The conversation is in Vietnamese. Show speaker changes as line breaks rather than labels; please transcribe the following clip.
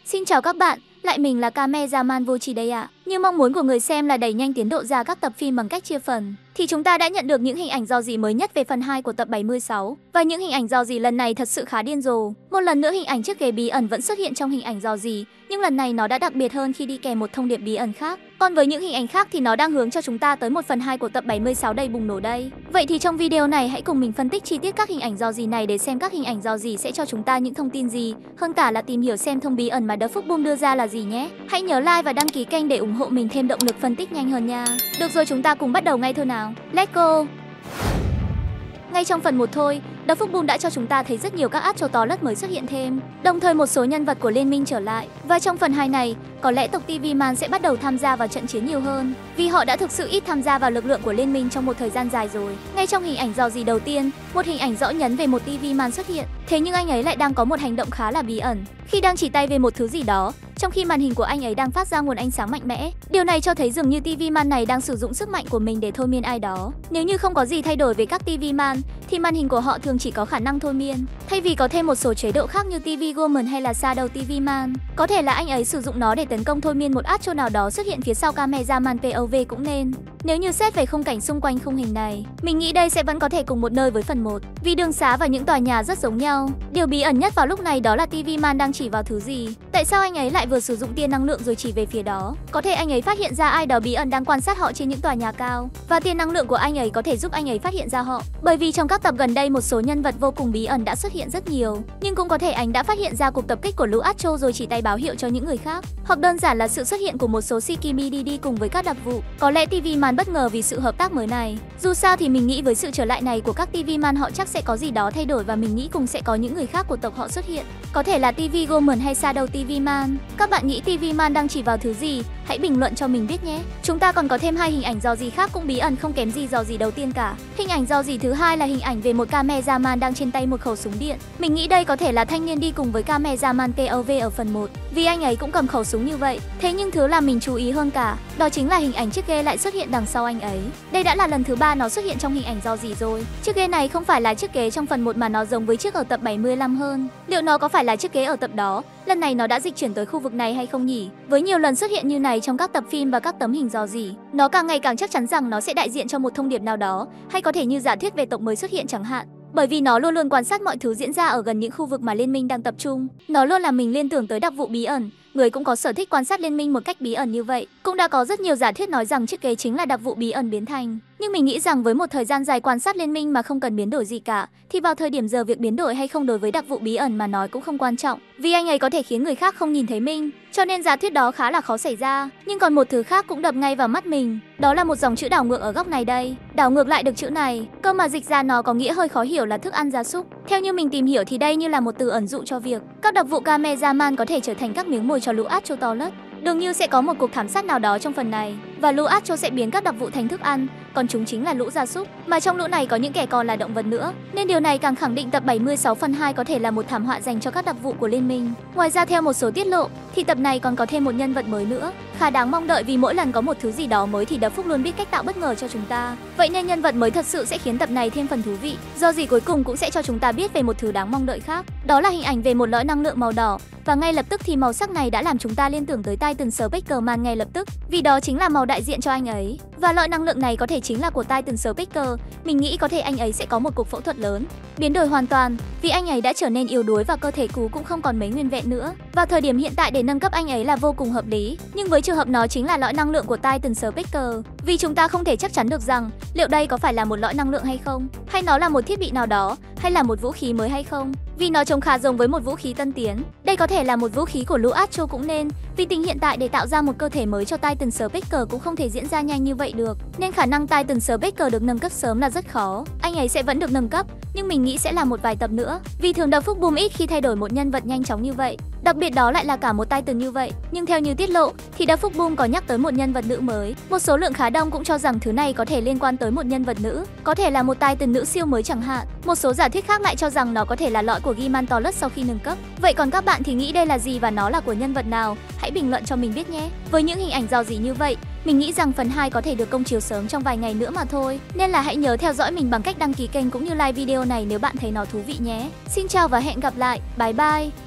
Xin chào các bạn, lại mình là Cameraman Vô Trì đây ạ. Như mong muốn của người xem là đẩy nhanh tiến độ ra các tập phim bằng cách chia phần, thì chúng ta đã nhận được những hình ảnh rò rỉ mới nhất về phần 2 của tập 76. Và những hình ảnh rò rỉ lần này thật sự khá điên rồ. Một lần nữa hình ảnh chiếc ghế bí ẩn vẫn xuất hiện trong hình ảnh rò rỉ, nhưng lần này nó đã đặc biệt hơn khi đi kèm một thông điệp bí ẩn khác. Còn với những hình ảnh khác thì nó đang hướng cho chúng ta tới một phần 2 của tập 76 đầy bùng nổ đây. Vậy thì trong video này hãy cùng mình phân tích chi tiết các hình ảnh rò rỉ này để xem các hình ảnh rò rỉ sẽ cho chúng ta những thông tin gì, hơn cả là tìm hiểu xem thông bí ẩn mà The Phúc Boom đưa ra là gì nhé. Hãy nhớ like và đăng ký kênh để ủng hộ mình thêm động lực phân tích nhanh hơn nha. Được rồi, chúng ta cùng bắt đầu ngay thôi nào. Let's go! Ngay trong phần 1 thôi, The Phúc Boom đã cho chúng ta thấy rất nhiều các Astro Toilet mới xuất hiện thêm, đồng thời một số nhân vật của Liên minh trở lại. Và trong phần 2 này, có lẽ tộc TV Man sẽ bắt đầu tham gia vào trận chiến nhiều hơn, vì họ đã thực sự ít tham gia vào lực lượng của Liên minh trong một thời gian dài rồi. Ngay trong hình ảnh rò rỉ đầu tiên, một hình ảnh rõ nhấn về một TV Man xuất hiện. Thế nhưng anh ấy lại đang có một hành động khá là bí ẩn, khi đang chỉ tay về một thứ gì đó, trong khi màn hình của anh ấy đang phát ra nguồn ánh sáng mạnh mẽ. Điều này cho thấy dường như TV Man này đang sử dụng sức mạnh của mình để thôi miên ai đó. Nếu như không có gì thay đổi về các TV Man, thì màn hình của họ thường chỉ có khả năng thôi miên, thay vì có thêm một số chế độ khác như TV Woman hay là Shadow TV Man. Có thể là anh ấy sử dụng nó để tấn công thôi miên một Astro nào đó xuất hiện phía sau Cameraman POV cũng nên. Nếu như xét về khung cảnh xung quanh khung hình này, mình nghĩ đây sẽ vẫn có thể cùng một nơi với phần 1, vì đường xá và những tòa nhà rất giống nhau. Điều bí ẩn nhất vào lúc này đó là TV Man đang chỉ vào thứ gì. Tại sao anh ấy lại vừa sử dụng tia năng lượng rồi chỉ về phía đó? Có thể anh ấy phát hiện ra ai đó bí ẩn đang quan sát họ trên những tòa nhà cao, và tia năng lượng của anh ấy có thể giúp anh ấy phát hiện ra họ. Bởi vì trong các tập gần đây một số nhân vật vô cùng bí ẩn đã xuất hiện rất nhiều, nhưng cũng có thể anh đã phát hiện ra cuộc tập kích của lũ Astro rồi chỉ tay báo hiệu cho những người khác, hoặc đơn giản là sự xuất hiện của một số Shikimi đi cùng với các đặc vụ. Có lẽ TV Man bất ngờ vì sự hợp tác mới này. Dù sao thì mình nghĩ với sự trở lại này của các TV Man họ chắc sẽ có gì đó thay đổi, và mình nghĩ cùng sẽ có những người khác của tộc họ xuất hiện. Có thể là TV Woman hay Shadow TV Man. Các bạn nghĩ TV Man đang chỉ vào thứ gì? Hãy bình luận cho mình biết nhé. Chúng ta còn có thêm hai hình ảnh rò rỉ khác cũng bí ẩn không kém gì rò rỉ đầu tiên cả. Hình ảnh rò rỉ thứ hai là hình ảnh về một Cameraman đang trên tay một khẩu súng điện. Mình nghĩ đây có thể là thanh niên đi cùng với Cameraman POV ở phần 1, vì anh ấy cũng cầm khẩu súng như vậy. Thế nhưng thứ làm mình chú ý hơn cả, đó chính là hình ảnh chiếc ghế lại xuất hiện đằng sau anh ấy. Đây đã là lần thứ 3 nó xuất hiện trong hình ảnh rò rỉ rồi. Chiếc ghế này không phải là chiếc ghế trong phần 1 mà nó giống với chiếc ở tập 75 hơn. Liệu nó có phải là chiếc ghế ở tập đó? Lần này nó đã dịch chuyển tới khu vực này hay không nhỉ? Với nhiều lần xuất hiện như này trong các tập phim và các tấm hình rò rỉ, nó càng ngày càng chắc chắn rằng nó sẽ đại diện cho một thông điệp nào đó, hay có thể như giả thuyết về tộc mới xuất hiện chẳng hạn. Bởi vì nó luôn luôn quan sát mọi thứ diễn ra ở gần những khu vực mà liên minh đang tập trung. Nó luôn làm mình liên tưởng tới đặc vụ bí ẩn. Người cũng có sở thích quan sát liên minh một cách bí ẩn như vậy. Cũng đã có rất nhiều giả thuyết nói rằng chiếc ghế chính là đặc vụ bí ẩn biến thành. Nhưng mình nghĩ rằng với một thời gian dài quan sát liên minh mà không cần biến đổi gì cả, thì vào thời điểm giờ việc biến đổi hay không đối với đặc vụ bí ẩn mà nói cũng không quan trọng, vì anh ấy có thể khiến người khác không nhìn thấy mình. Cho nên giả thuyết đó khá là khó xảy ra. Nhưng còn một thứ khác cũng đập ngay vào mắt mình, đó là một dòng chữ đảo ngược ở góc này đây. Đảo ngược lại được chữ này, cơ mà dịch ra nó có nghĩa hơi khó hiểu là thức ăn gia súc. Theo như mình tìm hiểu thì đây như là một từ ẩn dụ cho việc các đặc vụ Cameraman có thể trở thành các miếng mồi cho lũ Astro Toilet. Dường như sẽ có một cuộc thảm sát nào đó trong phần này, và lũ Astro sẽ biến các đặc vụ thành thức ăn, còn chúng chính là lũ gia súc, mà trong lũ này có những kẻ còn là động vật nữa. Nên điều này càng khẳng định tập 76 phần 2 có thể là một thảm họa dành cho các đặc vụ của liên minh. Ngoài ra theo một số tiết lộ, thì tập này còn có thêm một nhân vật mới nữa, khá đáng mong đợi vì mỗi lần có một thứ gì đó mới thì The Phúc luôn biết cách tạo bất ngờ cho chúng ta. Vậy nên nhân vật mới thật sự sẽ khiến tập này thêm phần thú vị. Do gì cuối cùng cũng sẽ cho chúng ta biết về một thứ đáng mong đợi khác. Đó là hình ảnh về một lõi năng lượng màu đỏ. Và ngay lập tức thì màu sắc này đã làm chúng ta liên tưởng tới Titan Speaker Man ngay lập tức, vì đó chính là màu đại diện cho anh ấy. Và loại năng lượng này có thể chính là của Titan Speaker. Mình nghĩ có thể anh ấy sẽ có một cuộc phẫu thuật lớn, biến đổi hoàn toàn, vì anh ấy đã trở nên yếu đuối và cơ thể cũ cũng không còn mấy nguyên vẹn nữa. Vào thời điểm hiện tại để nâng cấp anh ấy là vô cùng hợp lý. Nhưng với trường hợp nó chính là lõi năng lượng của Titan Speaker, vì chúng ta không thể chắc chắn được rằng liệu đây có phải là một lõi năng lượng hay không, hay nó là một thiết bị nào đó, hay là một vũ khí mới hay không. Vì nó trông khá giống với một vũ khí tân tiến. Đây có thể là một vũ khí của lũ Astro cũng nên, vì tình hiện tại để tạo ra một cơ thể mới cho Titan Speaker cũng không thể diễn ra nhanh như vậy được. Nên khả năng Titan Speaker được nâng cấp sớm là rất khó. Anh ấy sẽ vẫn được nâng cấp, nhưng mình nghĩ sẽ là một vài tập nữa. Vì thường The Phúc Boom ít khi thay đổi một nhân vật nhanh chóng như vậy, đặc biệt đó lại là cả một Titan như vậy. Nhưng theo như tiết lộ thì The Phúc Boom có nhắc tới một nhân vật nữ mới. Một số lượng khá đông cũng cho rằng thứ này có thể liên quan tới một nhân vật nữ, có thể là một Titan nữ siêu mới chẳng hạn. Một số giả thuyết khác lại cho rằng nó có thể là lõi của Giman Toilet sau khi nâng cấp. Vậy còn các bạn thì nghĩ đây là gì và nó là của nhân vật nào? Hãy bình luận cho mình biết nhé. Với những hình ảnh rò rỉ như vậy, mình nghĩ rằng phần 2 có thể được công chiếu sớm trong vài ngày nữa mà thôi. Nên là hãy nhớ theo dõi mình bằng cách đăng ký kênh cũng như like video này nếu bạn thấy nó thú vị nhé. Xin chào và hẹn gặp lại. Bye bye.